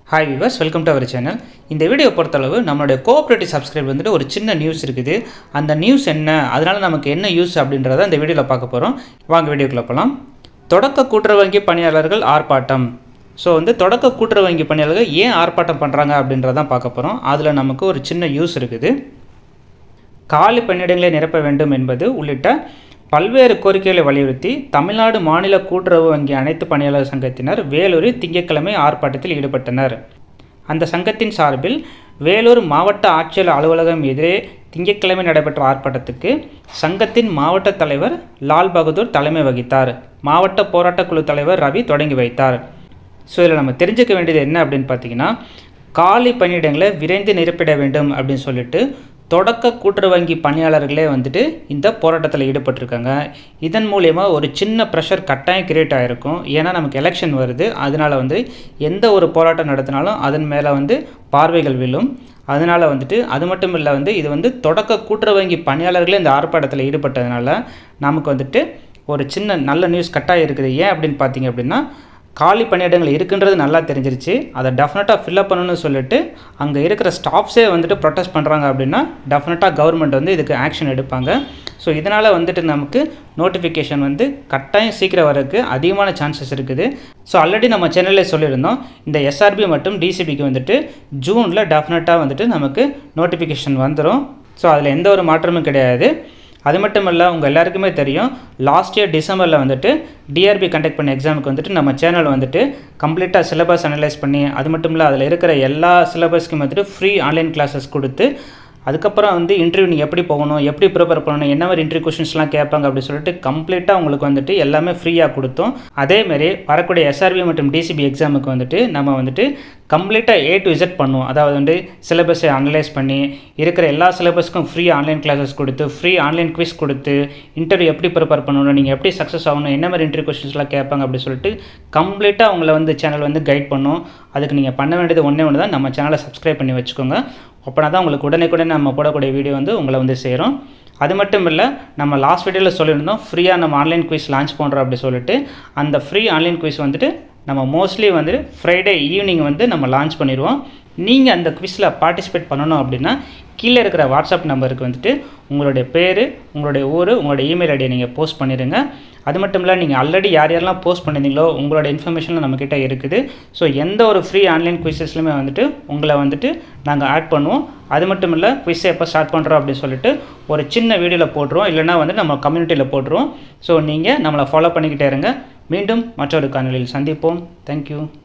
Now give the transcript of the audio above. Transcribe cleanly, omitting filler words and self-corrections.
Hi viewers, welcome to our channel. இந்த video பொறுத்தளவு நம்மளுடைய கோஆப்ரேட்டிவ் சப்ஸ்கிரைப் வந்துட்டு ஒரு சின்ன நியூஸ் இருக்குது. அந்த நியூஸ் என்ன, அதனால் நமக்கு என்ன யூஸ் அப்படின்றத இந்த வீடியோவில் பார்க்க போகிறோம். வாங்க வீடியோக்குள்ள போகலாம். தொடக்க கூட்டுறவு வங்கி பணியாளர்கள் ஆர்ப்பாட்டம். தொடக்க கூட்டுறவு வங்கி பணியாளர்கள் ஏன் ஆர்ப்பாட்டம் பண்ணுறாங்க அப்படின்றதான் பார்க்க போகிறோம். அதில் நமக்கு ஒரு சின்ன யூஸ் இருக்குது. காலி பணியிடங்களை நிரப்ப வேண்டும் என்பது உள்ளிட்ட பல்வேறு கோரிக்கைகளை வலியுறுத்தி தமிழ்நாடு மாநில கூட்டுறவு வங்கி அனைத்து பணியாளர் சங்கத்தினர் வேலூரில் திங்கட்கிழமை ஆர்ப்பாட்டத்தில் ஈடுபட்டனர். அந்த சங்கத்தின் சார்பில் வேலூர் மாவட்ட ஆட்சியர் அலுவலகம் எதிரே திங்கட்கிழமை நடைபெற்ற ஆர்ப்பாட்டத்துக்கு சங்கத்தின் மாவட்ட தலைவர் லால் பகதூர் தலைமை வகித்தார். மாவட்ட போராட்டக்குழு தலைவர் ரவி தொடங்கி வைத்தார். இதில் நம்ம தெரிஞ்சுக்க வேண்டியது என்ன அப்படின்னு பார்த்தீங்கன்னா, காலி பணியிடங்களை விரைந்து நிரப்பிட வேண்டும் அப்படின்னு சொல்லிட்டு தொடக்க கூட்டுறவு வங்கி பணியாளர்களே வந்துட்டு இந்த போராட்டத்தில் ஈடுபட்டிருக்காங்க. இதன் மூலயமா ஒரு சின்ன ப்ரெஷர் கட்டாயம் கிரியேட் ஆகிருக்கும். ஏன்னா நமக்கு எலெக்ஷன் வருது. அதனால் எந்த ஒரு போராட்டம் நடத்தினாலும் அதன் மேலே பார்வைகள் விழும். அதனால் அது மட்டும் இல்லை, இது தொடக்க கூட்டுறவு வங்கி பணியாளர்களே இந்த ஆர்ப்பாட்டத்தில் ஈடுபட்டதுனால நமக்கு ஒரு சின்ன நல்ல நியூஸ் கட்டாயம் இருக்குது. ஏன் அப்படின்னு பார்த்தீங்க அப்படின்னா, காலி பணியிடங்கள் இருக்குன்றது நல்லா தெரிஞ்சிருச்சு. அதை டெஃபினட்டாக ஃபில்அப் பண்ணணும்னு சொல்லிட்டு அங்கே இருக்கிற ஸ்டாஃப்ஸே ப்ரொட்டஸ்ட் பண்ணுறாங்க அப்படின்னா டெஃபினட்டாக கவர்மெண்ட் இதுக்கு ஆக்ஷன் எடுப்பாங்க. இதனால் நமக்கு நோட்டிஃபிகேஷன் கட்டாயம் சீக்கிரம் வரதுக்கு அதிகமான சான்சஸ் இருக்குது. ஆல்ரெடி நம்ம சேனலில் சொல்லியிருந்தோம், இந்த எஸ்ஆர்பி மற்றும் டிசிபிக்கு ஜூனில் டெஃபினட்டாக நமக்கு நோட்டிஃபிகேஷன் வந்துடும். அதில் எந்த ஒரு மாற்றமும் கிடையாது. அது மட்டும் இல்லை, உங்கள் எல்லாருக்குமே தெரியும், லாஸ்ட் இயர் டிசம்பரில் டிஆர்பி கண்டக்ட் பண்ண எக்ஸாமுக்கு நம்ம சேனல் கம்ப்ளீட்டாக சிலபஸ் அனலைஸ் பண்ணி, அது மட்டும் இல்லை அதில் இருக்கிற எல்லா சிலபஸ்க்கும் ஃப்ரீ ஆன்லைன் கிளாஸஸ் கொடுத்து, அதுக்கப்புறம் இன்டர்வியூ நீங்கள் எப்படி போகணும், எப்படி ப்ரிப்பேர் பண்ணணும், என்ன மாதிரி இன்டர்வியூ கொஷின்ஸ்லாம் கேட்பாங்க அப்படின்னு சொல்லிட்டு கம்ப்ளீட்டாக உங்களுக்கு எல்லாமே ஃப்ரீயாக கொடுத்தோம். அதேமாரி வரக்கூடிய எஸ்ஆர்பி மற்றும் டிசிபி எக்ஸாமுக்கு நம்ம கம்ப்ளீட்டாக A to Z பண்ணுவோம். அதாவது சிலபஸை அனலைஸ் பண்ணி இருக்கிற எல்லா சிலபஸ்க்கும் ஃப்ரீ ஆன்லைன் கிளாஸஸ் கொடுத்து, ஃப்ரீ ஆன்லைன் குவிஸ் கொடுத்து, இன்டர்வியூ எப்படி ப்ரிப்பேர் பண்ணணும், நீங்கள் எப்படி சக்ஸஸ் ஆகணும், என்ன மாதிரி இன்டர்வியூ கொஷின்ஸ்லாம் கேட்பாங்க அப்படின்னு சொல்லிட்டு கம்ப்ளீட்டாக உங்களை சேனல் கைட் பண்ணும். அதுக்கு நீங்கள் பண்ண வேண்டியது ஒன்றே ஒன்று தான், நம்ம சேனலை சப்ஸ்கிரைப் பண்ணி வச்சுக்கோங்க. அப்படின்னா தான் உங்களுக்கு உடனே நம்ம போடக்கூடிய வீடியோ உங்களை சேரும். அது மட்டும் இல்லை, நம்ம லாஸ்ட் வீடியோவில் சொல்லியிருந்தோம் ஃப்ரீயாக நம்ம ஆன்லைன் குவிஸ் லான்ச் பண்ணுறோம் அப்படி சொல்லிட்டு. அந்த ஃப்ரீ ஆன்லைன் குவிஸ் நம்ம மோஸ்ட்லி ஃப்ரைடே ஈவினிங் நம்ம லான்ச் பண்ணிடுவோம். நீங்கள் அந்த குவிஸில் பார்ட்டிசிபேட் பண்ணணும் அப்படின்னா கீழே இருக்கிற வாட்ஸ்அப் நம்பருக்கு உங்களுடைய பேர், உங்களுடைய ஊர், உங்களுடைய இமெயில் ஐடியை நீங்கள் போஸ்ட் பண்ணிடுங்க. அது மட்டும் இல்லை, நீங்கள் ஆல்ரெடி யாரெல்லாம் போஸ்ட் பண்ணியிருந்தீங்களோ உங்களோட இன்ஃபர்மேஷனில் நம்மக்கிட்ட இருக்குது. எந்த ஒரு ஃப்ரீ ஆன்லைன் குவிஸஸ்லையுமே உங்களை நாங்கள் ஆட் பண்ணுவோம். அது மட்டும் இல்லை, குவிஸை எப்போ ஸ்டார்ட் பண்ணுறோம் அப்படின்னு சொல்லிட்டு ஒரு சின்ன வீடியோவில் போட்டுருவோம், இல்லைனா நம்ம கம்யூனிட்டியில் போட்டுருவோம். நீங்கள் நம்மளை ஃபாலோ பண்ணிக்கிட்டே இருங்க. மீண்டும் மற்றொரு காணொளியில் சந்திப்போம். தேங்க்யூ.